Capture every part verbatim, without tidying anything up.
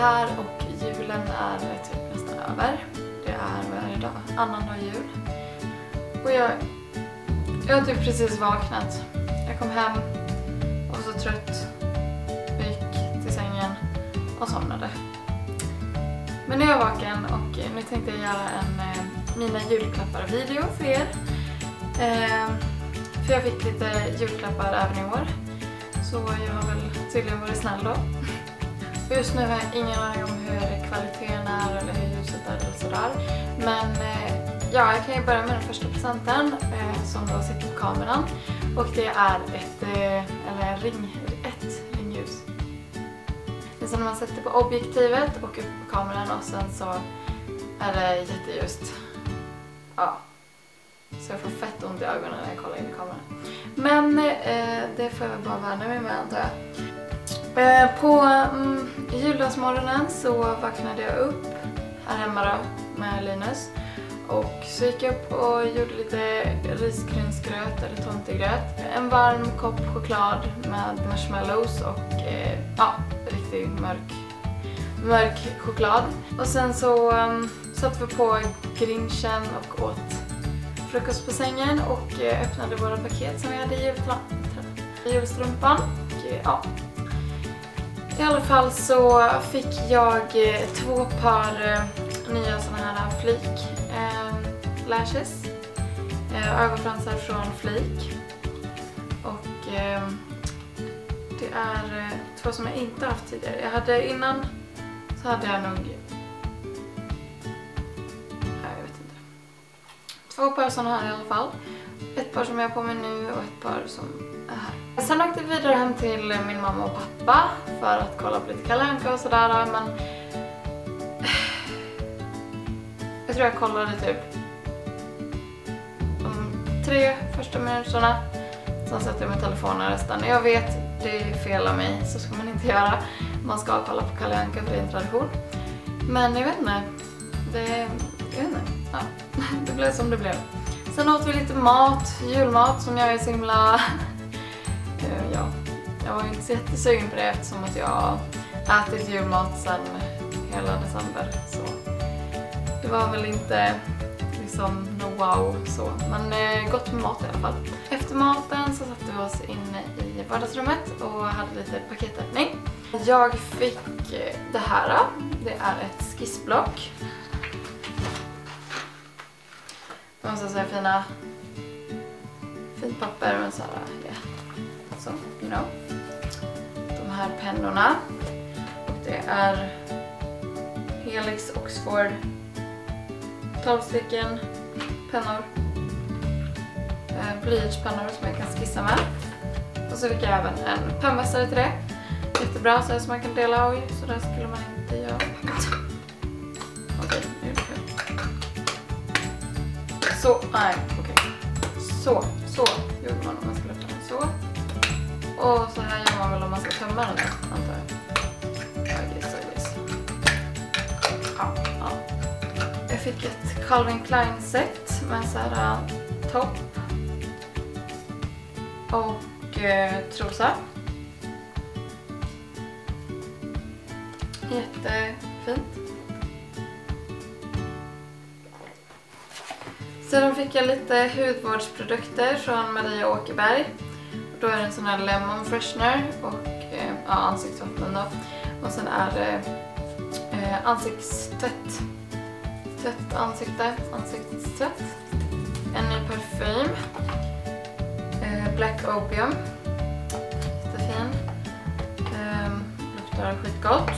här och julen är typ nästan över. Det är varje dag, annan dag jul. Och jag, jag har typ precis vaknat. Jag kom hem och var så trött. Gick till sängen och somnade. Men nu är jag vaken och nu tänkte jag göra en eh, mina julklappar-video för er. Eh, för jag fick lite julklappar även i år. Så jag har väl tydligen varit snäll då. Just nu har jag ingen aning om hur kvaliteten är eller hur ljuset är eller sådär. Men eh, ja, jag kan ju börja med den första presenten eh, som då sitter på kameran. Och det är ett, eh, eller en ring, ett ringljus. Det är som när man sätter på objektivet och upp på kameran och sen så är det jätteljust. Ja. Så jag får fett ont i ögonen när jag kollar in i kameran. Men eh, det får jag bara värna mig med, antar jag. Eh, på mm, juldagsmorgonen så vaknade jag upp här hemma då med Linus. Och så gick jag upp och gjorde lite risgrynsgröt eller tomtegröt. En varm kopp choklad med marshmallows och eh, ja, riktigt mörk, mörk choklad. Och sen så um, satte vi på grinchen och åt frukost på sängen och eh, öppnade våra paket som vi hade i julstrumpan. Och, eh, ja. I alla fall så fick jag eh, två par eh, nya såna här flik eh, lashes, eh, ögonfransar från Flik. Och eh, det är eh, två som jag inte haft tidigare. Jag hade innan så hade jag nog, nej, jag vet inte. Två par såna här i alla fall. Ett par som jag har på mig nu och ett par som är här. Sen åkte vi vidare hem till min mamma och pappa för att kolla på lite Kalle Anka och sådär, men jag tror jag kollade typ de tre första minuterna. Sen satte jag med telefonen resten. Jag vet, det är fel av mig, så ska man inte göra. Man ska kolla på Kalle Anka för det är en tradition. Men jag vet inte. Det, jag vet inte. Ja, det blev som det blev. Sen åt vi lite mat, julmat som jag är så himla... ja, jag var ju inte så jättesugen på det eftersom att jag ätit julmat sen hela december. Så det var väl inte liksom no wow så, men eh, gott med mat i alla fall. Efter maten så satte vi oss inne i vardagsrummet och hade lite paketöppning. Jag fick eh, det här. Det är ett skissblock. Det måste säga fina fint papper med så här, yeah. Så, you know. De här pennorna. Och det är Helix Oxford tolv stycken pennor. Eh, blyertspennor som jag kan skissa med. Och så fick jag även en pennvässare till det. Jättebra så här som man kan dela. Oj, så där skulle man inte göra. Okej, nu är det fel. Så, nej, okej. Okay. Så, så gjorde man om man skulle öppna den så. Och så här gör man väl om man ska tömma den där, antar jag. Ja, yes, yes. Ja, ja. Jag fick ett Calvin Klein set med så här uh, topp och uh, trosa. Jättefint. Sedan fick jag lite hudvårdsprodukter från Maria Åkerberg. Då är det en sån här lemon freshener och eh, ja, ansiktsvatten då. Och sen är det eh, ansiktstvätt. Tvätt ansikte, ansiktstvätt. En ny parfym. Eh, Black Opium. Jättefin. Eh, luktar skitgott.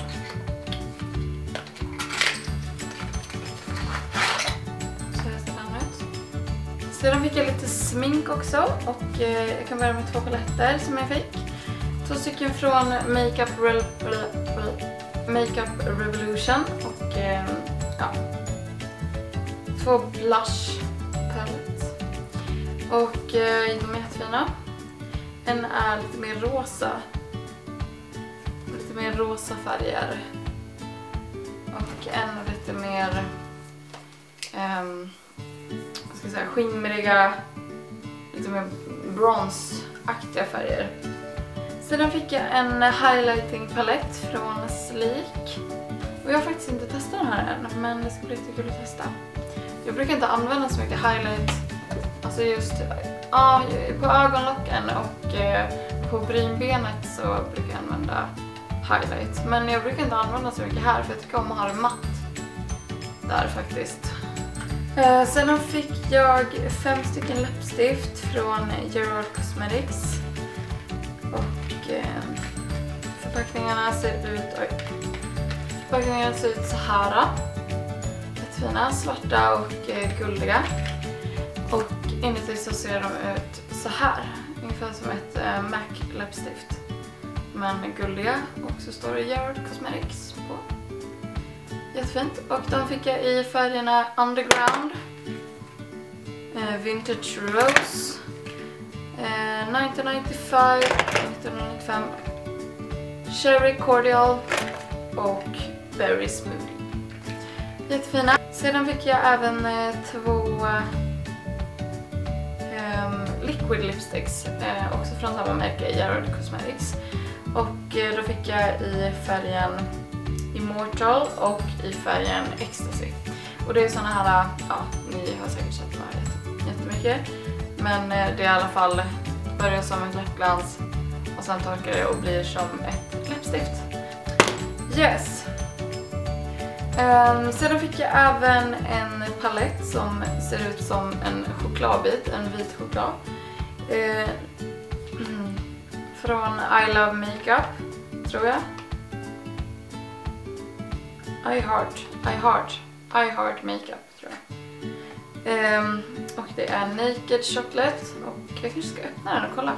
Sedan fick jag lite smink också och eh, jag kan börja med två paletter som jag fick. Två stycken från Makeup, Re Re Makeup Revolution och eh, ja, två blush palettes. Och eh, de är jättefina. En är lite mer rosa. Lite mer rosa färger. Och en är lite mer... Um, ska säga, skimriga, lite mer bronsaktiga färger. Sedan fick jag en highlighting palett från Sleek. Och jag har faktiskt inte testat den här än, men det ska bli lite kul att testa. Jag brukar inte använda så mycket highlight, alltså just ja, på ögonlocken och eh, på brynbenet så brukar jag använda highlight. Men jag brukar inte använda så mycket här för jag tycker om att ha det matt där faktiskt. Eh, sen fick jag fem stycken läppstift från Gerard Cosmetics. Och eh, förpackningarna ser ut, oj, förpackningarna ser ut så här. Jättefina, svarta och eh, guldiga. Och inuti så ser de ut så här. Ungefär som ett eh, MAC läppstift. Men guldiga. Och så står det Gerard Cosmetics på. Jättefint. Och de fick jag i färgerna Underground, eh, Vintage Rose, eh, nittonhundranittiofem, nittonhundranittiofem, Cherry Cordial och Berry Smoothie. Jättefina. Sedan fick jag även eh, två eh, liquid lipsticks, eh, också från samma märke, Gerard Cosmetics. Och eh, då fick jag i färgen Immortal och i färgen Ecstasy. Och det är såna här, ja, ni har säkert sett de här jättemycket. Men eh, det är i alla fall, börjar som ett läppglans och sen torkar det och blir som ett läppstift. Yes! Um, sedan fick jag även en palett som ser ut som en chokladbit, en vit choklad. Uh, mm, från I Love Makeup, tror jag. I Heart, I Heart, I Heart Makeup, tror jag. Um, och det är Naked Chocolate och jag kanske ska öppna den och kolla.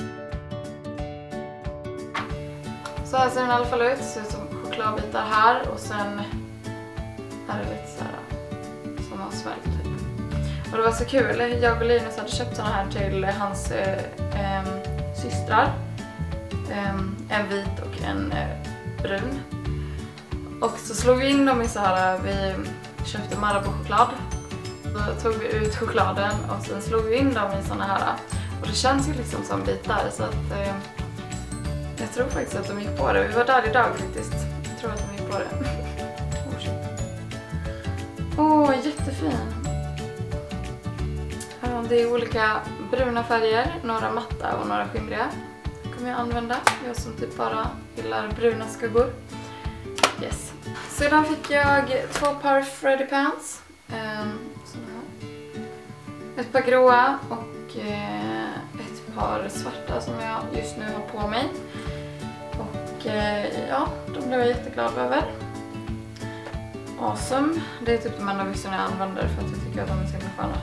Så här ser den i alla fall ut, det ser ut som chokladbitar här och sen är det lite så här som har smält typ. Och det var så kul, jag och Linus hade köpt såna här till hans eh, eh, systrar. Eh, en vit och en eh, brun. Och så slog vi in dem i så här, vi köpte Marabou-choklad. Då tog vi ut chokladen och sen slog vi in dem i såna här. Och det känns ju liksom som bitar så att eh, jag tror faktiskt att de gick på det. Vi var där idag faktiskt. Jag tror att de gick på det. Åh, oh, shit. Åh, oh, jättefin. Ja, det är olika bruna färger, några matta och några skimriga. Det kommer jag använda. Jag som typ bara gillar bruna skuggor. Yes. Sedan fick jag två par Freddy Pants. Um, såna här. Ett par gråa och uh, ett par svarta som jag just nu har på mig. Och uh, ja, de blev jag jätteglad över. Awesome. Det är typ de enda byxorna jag använder för att jag tycker att de är så himla sköna.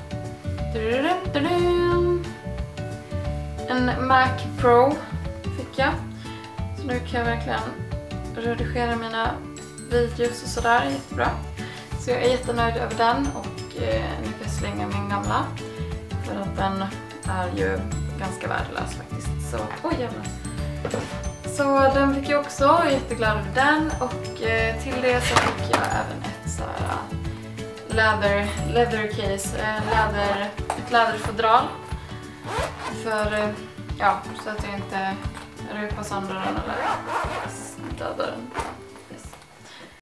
En Mac Pro fick jag. Så nu kan jag verkligen redigera mina videos och sådär jättebra. Så jag är jättenöjd över den och eh, nu kan jag slänga min gamla. För att den är ju ganska värdelös faktiskt. Så, oj jävlar. Så den fick jag också, jätteglad över den. Och eh, till det så fick jag även ett så här leather, leather case, eh, läder, ett läderfodral. För, eh, ja, så att jag inte rupar sönder den eller dödar den.